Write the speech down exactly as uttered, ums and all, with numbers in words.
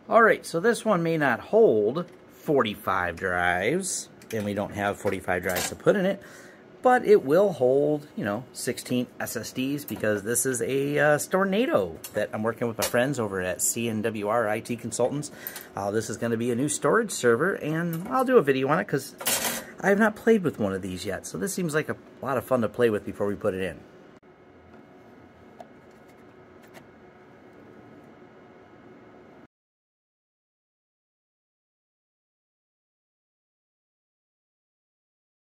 Alright, so this one may not hold forty-five drives, and we don't have forty-five drives to put in it, but it will hold, you know, sixteen S S Ds, because this is a uh, Stornado that I'm working with my friends over at C N W R I T Consultants. Uh, this is going to be a new storage server, and I'll do a video on it because I have not played with one of these yet. So this seems like a lot of fun to play with before we put it in.